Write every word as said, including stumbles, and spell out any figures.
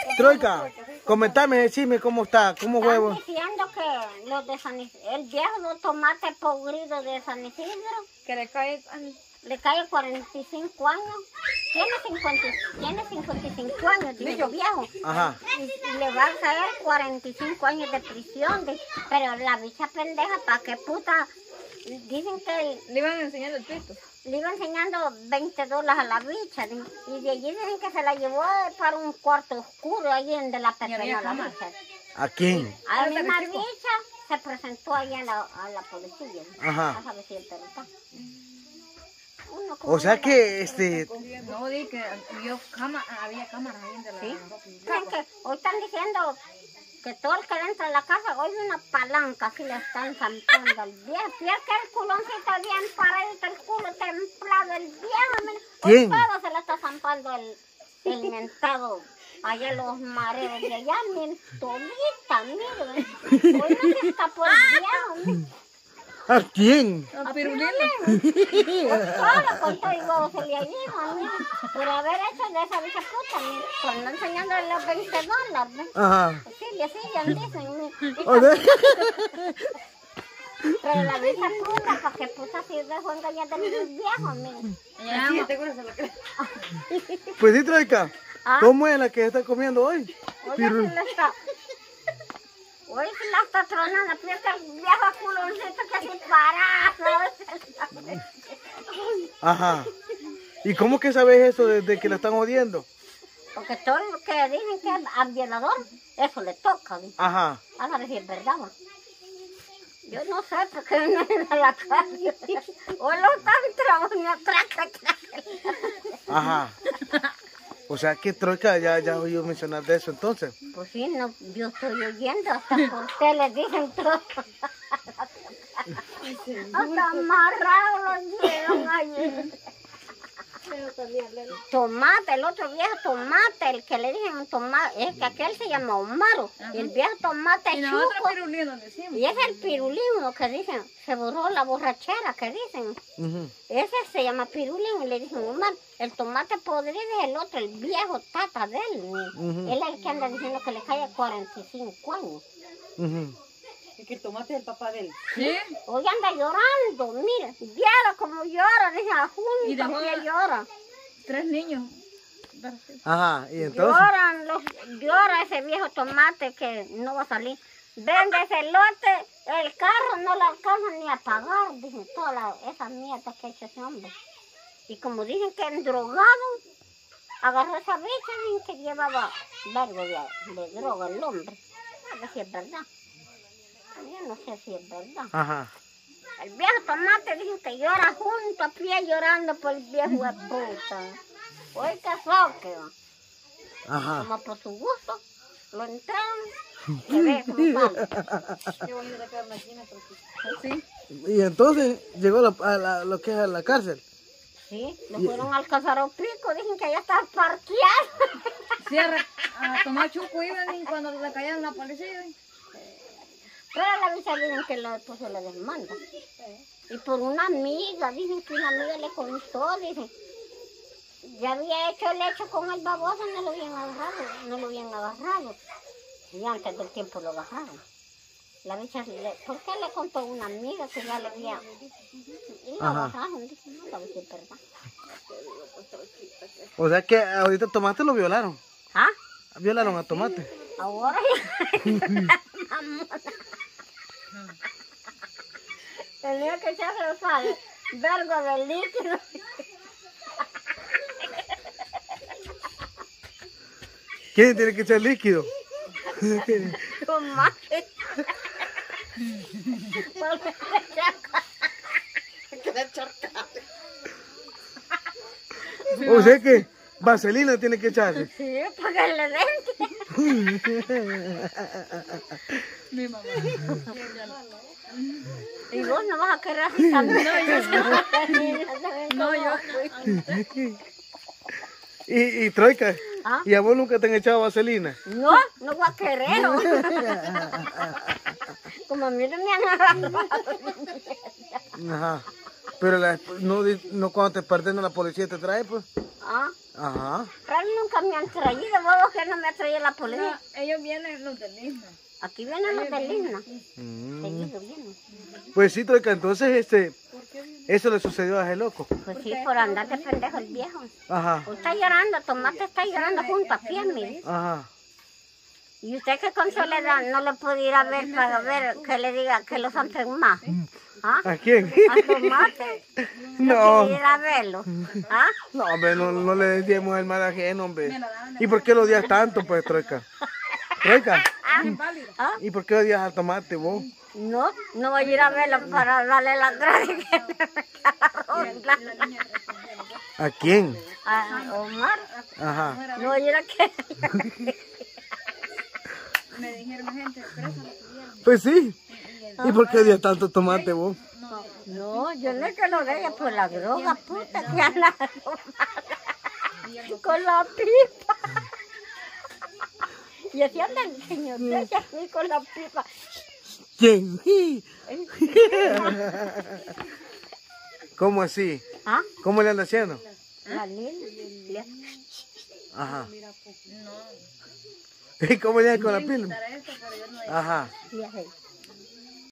Troika, comentame, decime cómo está, cómo huevo. Están diciendo que los de San Isidro, el viejo tomate podrido de San Isidro, que le cae, le cae cuarenta y cinco años. Tiene cincuenta, tiene cincuenta y cinco años, dice el viejo. Ajá. Y, y le va a caer cuarenta y cinco años de prisión. De, pero la bicha pendeja, ¿para qué puta? Dicen que le iban a enseñar el pito. Le iba enseñando veinte dólares a la bicha. Y de allí dicen que se la llevó para un cuarto oscuro allí donde la persona la bicha. ¿A quién? A la misma bicha se presentó allí a la, a la policía. Ajá. A saber si es verdad. O sea que este... No, di que vio cama, había cámaras ahí de la... ¿Sí? Que hoy están diciendo que todo el que entra a la casa, hoy una palanca así le están zampando al viejo. Fíjate que el culoncito bien paradito, el culo templado, el viejo. Mira, ¿Quién? Hoy todo se le está zampando el, el mentado. Allá los mareos de allá, miren, todita, miren. Hoy no se escapó el viejo, miren. ¿A quién? A Pirulina. Solo con todo y huevo se le lleva, mira. Por haber hecho de esa bicha puta, mira. Por no enseñándole los veinte dólares, ¿ves? Ajá. Sí, y así ya dicen, mira. O sea... Pero la bicha puta, ¿para qué puta si dejó engañar de los viejos, mira? Sí, te acuerdas de lo que... Pues sí, Troika. ¿Ah? ¿Cómo es la que está comiendo hoy? Oye, Piru... si la está... Hoy se la está tronando, fíjate el viejo culoncito que se para. Ajá. ¿Y cómo que sabes eso desde que la están odiando? Porque todo lo que dicen que es al violador, eso le toca. ¿Sí? Ajá. A ver si es verdad. ¿No? Yo no sé por qué no es a la calle. O lo están trabajando atrás. Ajá. O sea que Troika ya, ya oí mencionar de eso entonces. Pues sí, no, yo estoy oyendo, hasta por tele dicen todo. Hasta amarrado los llevan allí. Tomate, el otro viejo tomate, el que le dicen tomate, es que aquel se llama Omaro. Y el viejo tomate y chuco. Pirulino decimos. Y es el pirulino que dicen, se borró la borrachera que dicen. Uh-huh. Ese se llama pirulino y le dicen Omar. El tomate podrido es el otro, el viejo tata de él. Uh-huh. Él es el que anda diciendo que le cae cuarenta y cinco años. Uh-huh. Es que el tomate es el papá de él. ¿Sí? Hoy anda llorando, mira, viera como llora, dice, a junto que llora. Tres niños. Ajá, y entonces... Lloran, los, llora ese viejo tomate que no va a salir. Vende ese lote, el carro no le alcanza ni a pagar, dicen todas la, esas mierdas que ha hecho ese hombre. Y como dicen que es drogado, agarró esa bicha y que llevaba vergo de, de droga el hombre. A ver si es verdad. Yo no sé si es verdad. Ajá. El viejo tomate dicen que llora junto a pie llorando por el viejo de puta. Oye, qué soque. Ajá. Como por su gusto, lo entraron, se ve como sale. Qué bonita que la China, Sí. Y entonces llegó a, la, a la, lo que es a la cárcel. Sí, lo fueron a alcanzar a pico, dicen que ya estaba parqueado. Sí, a, a tomar chuco iban y cuando le caían la policía. Pero la bicha dicen que la esposa le demanda. Y por una amiga, dicen que una amiga le contó, dicen. Ya había hecho el hecho con el baboso, no lo habían agarrado, no lo habían agarrado. Y antes del tiempo lo agarraron. La bicha, le, ¿por qué le contó a una amiga que ya le había... Y lo agarraron, dice, no, la bicha es verdad. O sea que ahorita Tomate lo violaron. ¿Ah? Violaron a Tomate. Ahora tenía que echarse el sal, vergo de líquido. ¿Quién tiene que echar líquido? Tomate. O sea que vaselina tiene que echarse. Sí, para que le den. Mi mamá. Y vos no vas a querer así también. No, yo. Y, y Troika, ¿Ah? ¿y a vos nunca te han echado vaselina? No, no voy a querer. Como a mí no me han agarrado. Ajá. Pero la, no, no cuando te perden la policía te trae, pues. ¿Ah? Ajá. Pero nunca me han traído, bobo, que no me ha traído la policía. No, ellos vienen los del Isma. Aquí vienen los del himno. Mm. Seguido vienen. Pues sí, Troika, entonces este, eso le sucedió a ese loco. Pues sí, por andar de pendejo el viejo. Ajá, Usted está llorando, Tomate está llorando junto a pie, mire. ajá. Y usted que con soledad no le puede ir a ver para ver que le diga que los han más. ¿Ah? ¿A quién? A Tomate. No. No quiere ir a verlo. ¿Ah? No, hombre, no, no le decíamos el mal ajeno, hombre. ¿Y por qué lo odias tanto, pues, Troika? Troika, ¿Ah? ¿y por qué odias al tomate, vos? No, no voy a ir a verlo para darle las gracias que me meta la ronda. ¿A quién? A Omar. Ajá. No voy a ir a que... Me dijeron gente, presa lo tuvieron. Pues sí. ¿Y por qué odias tanto tomate, vos? No, yo no es que lo vea por la droga, puta, que anda con la pipa. Y así anda el señor, y así con la pipa. ¿Quién? ¿Cómo así? ¿Ah? ¿Cómo le anda haciendo? La Lili. Ajá. ¿Y cómo le anda con la pila? Ajá. Y así.